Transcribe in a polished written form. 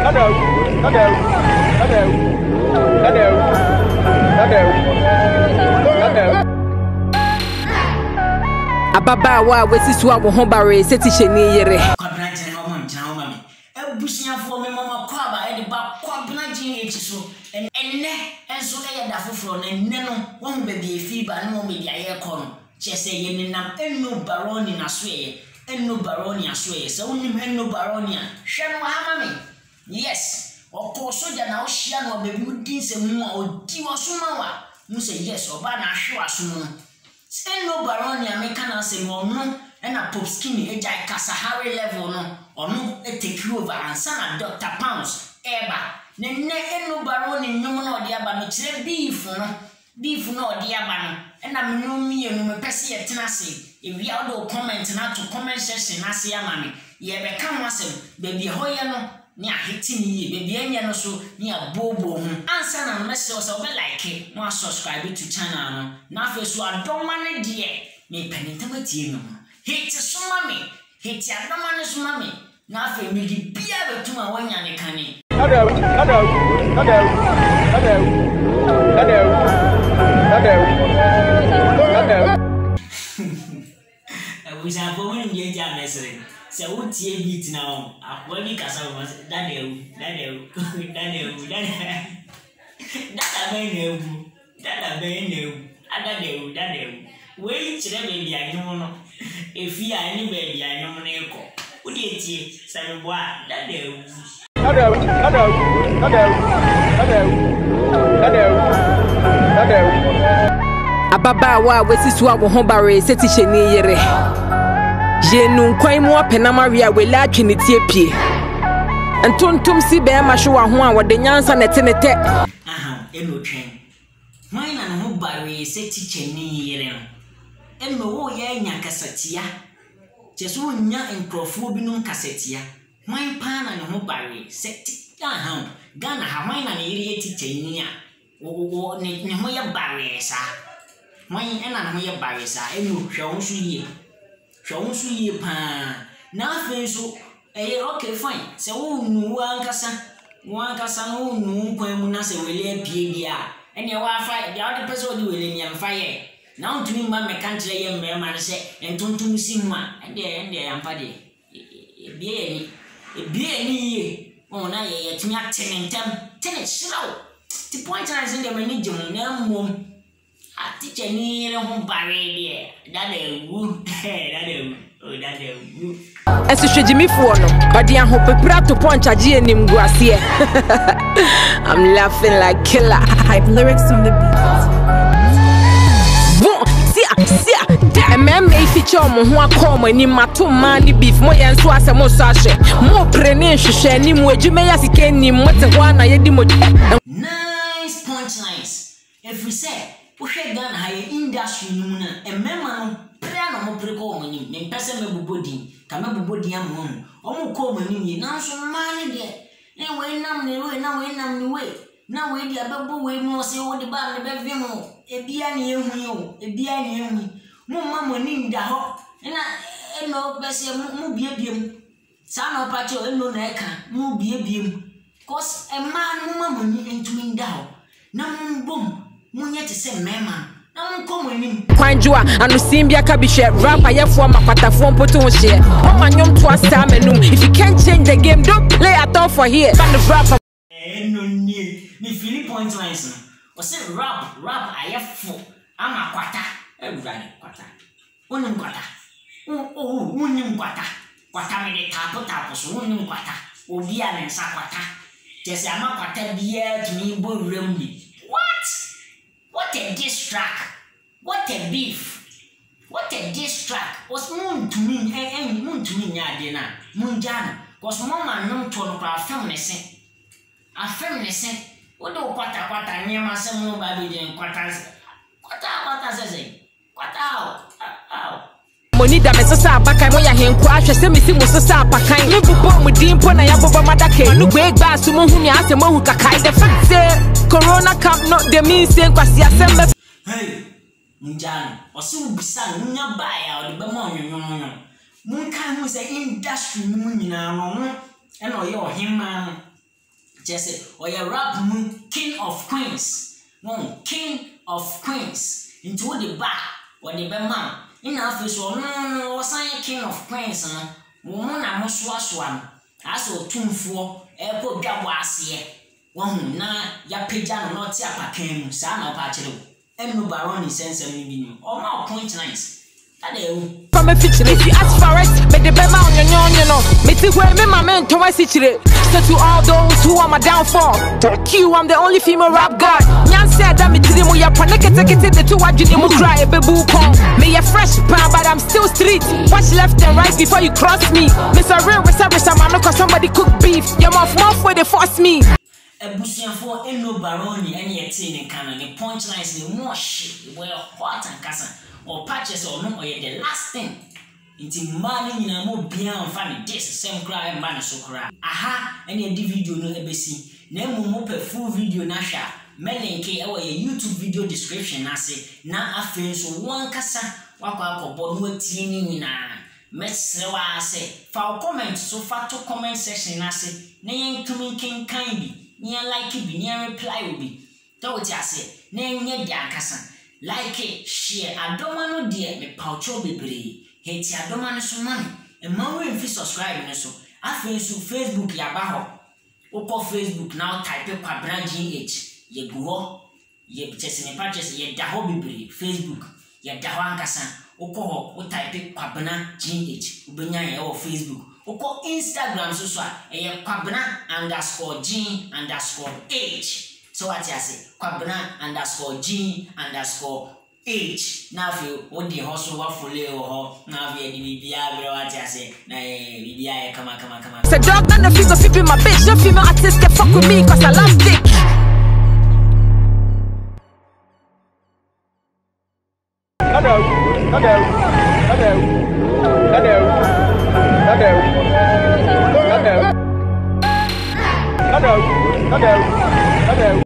Ababawa wesi so awo ho bare seti hyeni yere kwabna jene o mam jana o mami ebusuafo me mama kwaba e de ba kwabna jene echi so enne enso e da foforo na enne no wo be be efi ba no me dia ye kɔ no chese ye nenam enno baroni na so ye enno baroni aso ye se wonim enno baroni a hwe no ha mami yes ɔkɔ soja na o hia no be bi udin se mu a odi wo so ma wa mu se yes oba na hwe aso no enno baroni a me kana se mo no na pop skinny eja Kasahari level no ono take over ansa na Dr. Pounds eba nenne enno baroni nyom na odi aba no kire beef no odi aba no na me no mienu me pese ye tena se ewi a do comment na to comment section na se ama me ye be ka ho asem baby hoye no ni aheti ni ye baby enye no so ni abobo hu ansa na message so be like mo subscribe to channel no na fe so adoma ne de me penitabatie no hit so mami hit adoma ne so mami na fe me di bia betuma wanya ne kane Abuja for when you get message. Se wo tie beat na o. Akwani kasa wo dadewu. Dadewu. We chire baby anyum no. Efi ani baby anyum no eko. Wo die tie se me bo a dadewu. Ababawa wesi so awo ho bare seti hyeni yere Jenu kwan mu apena maria wele atwene tie pie Entontom si be ma hwe wa ho a wode nyansa netenete eno twen man na no bare seti hyeni yere no eno wo ye nya kasatia cheso nya enkrofo bi no kasatia man pa na no bare seti Ghana ha man na yere eti hyeni a wo ne ho ye bare sa man ena na ho ye bare sa eno hwe wo so yie pa na afen so okay fine se wo nu ankasa no nu kwan mu na se wele apie dia ene wa fa dia wo de pese wo de wele ni amfa ye na ontumi ma me kantre ye mbe ma se entontum si mu a ende amfa de ebie ni ye ona ye tumi atenentem tene shirawo the point is in the many jom na mom a teacher ni re ho bare de dadewu Esi shejimifo no odi ahopepra to punch agie enim guase I'm laughing like killer hype lyrics on the beat see MMA feature mo ho akoma ni matoma ni beef mo yen so asemo so ahwe mo prene hwehwe ni mo adwuma ya sika ni mo te ho na yedi mo nice punchlines if we say we hwe Ghana high industry no na emema no no mo preko mo nim me pese me bubodin ka me bubodin am omo ko mo nim ye na so ma ne de e we nam ne we na we di ababo we no se wo de ba ne be vi mo ebia ne ehu mo ma mo nim da ho na eno pese mo biebiem sa no pa che eno na eka mo biebiem cause e ma no ma mo ni entumi da ho na mo bom mo nye te se mema Kwanjua anusimbia kabishe rap ayefo makwatafo mpoto ho hye omanyom to asa menum if you can't change the game don't play at all for here band of rap no ni me feel point lines o say rap ayefo amakwata everybody kwata onim kwata onim kwata me de tapo so onim kwata obi a ne nsa kwata jese amakwata bia tumi bo rembi What a diss track. What a beef. What a diss track. Was moon to me, moon to me, Yadina, moon jana. Was mama known to a feminist. A feminist. What do quata near my son, no baby, and quatas. Quata say. Quata. Monida mesasa abaka mo ya henko ahwe se misi mo sasa apakan me bubo mu dimpo na ya boba madake no gbe gba so mo hu mi ase mo hu kakai the fact say corona camp not the mean say kwasi asembe hey njano osi ubisa nya ba ya o de be mo nwonwonwo mun kan hu say industry mu nyina no no e no ye ohimma no Just or your rap moon king of queens. No, king of queens. Into the bar or the man. In our face, no, sign king of queens. Woman, I must wash one. I saw 2 4 airport was here. One na ya pigeon not yapa came, son of Patchelo. And no barony sense of me or more point nice. From a feature, if you ask for it, make the bema on your no. Make it where my man to my city. So to all those who are my downfall, fuck you, I'm the only female rap god. Nyan said that me to them, we are panicking, the 2 watching you cry a babu con. Me a fresh pan, but I'm still street. Watch left and right before you cross me. Miss a real reserve, I'm not cause somebody cook beef. You're off where they force me. Ebusian for no barony, any attain canon, the punchlines, the more shit, where hot and casa. Or patches or no, or the last thing. Into money in a more beyond funny this same cry and man so cry. Aha, any video no ABC. Name more per full video nasha. Melenke or a YouTube video description nase. Na a friend so one casa wako bono tini na. Messewa say for comment so far to comment section nase. Nayan coming king kindly. Near like it be near reply will be. Though it say, name ye casa. Like it, share, I don't want no dear, me poucho be hate ya don't want so money. And more if you subscribe so. I Facebook yabaho. Oko Facebook now type Kwabena GH. Ye go, ye chesine purchase ye daho be Facebook. Ye daho ankasa. Oko ho type Kwabena GH. Ubenya ye Facebook. Oko Instagram so ye Kwabena_G_H. So what I say, Kwabena_G_H. Now if you what the hustle what fully or now if you what I say, nah, come on. So dog and the figure flipping my bitch, no female artist can fuck with me cause I love dick. Hello.